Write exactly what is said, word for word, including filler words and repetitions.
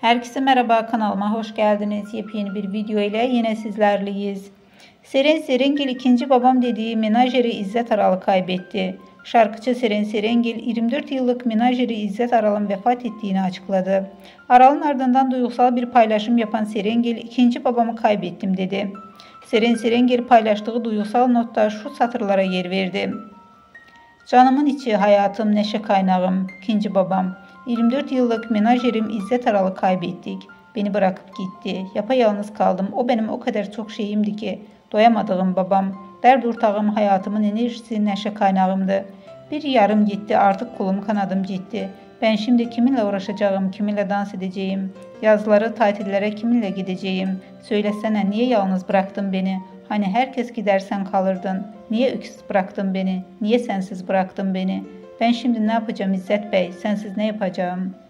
Herkese merhaba, kanalıma hoş geldiniz. Yepyeni bir video ile yine sizlerleyiz. Seren Serengil ikinci babam dediği menajeri İzzet Aral'ı kaybetti. Şarkıcı Seren Serengil yirmi dört yıllık menajeri İzzet Aral'ın vefat ettiğini açıkladı. Aral'ın ardından duygusal bir paylaşım yapan Serengil ikinci babamı kaybettim dedi. Seren Serengil paylaştığı duygusal notta şu satırlara yer verdi. Canımın içi, hayatım, neşe kaynağım, ikinci babam. yirmi dört yıllık menajerim İzzet Aral'ı kaybettik. Beni bırakıp gitti. Yapayalnız kaldım. O benim o kadar çok şeyimdi ki. Doyamadığım babam. Dert ortağım, hayatımın enerjisi, neşe kaynağımdı. Bir yarım gitti, artık kolum kanadım gitti. Ben şimdi kiminle uğraşacağım, kiminle dans edeceğim? Yazları, tatillere kiminle gideceğim? Söylesene, niye yalnız bıraktın beni? Hani herkes gidersen kalırdın. Niye öksüz bıraktın beni? Niye sensiz bıraktın beni? Ben şimdi ne yapacağım İzzet Bey? Sensiz ne yapacağım?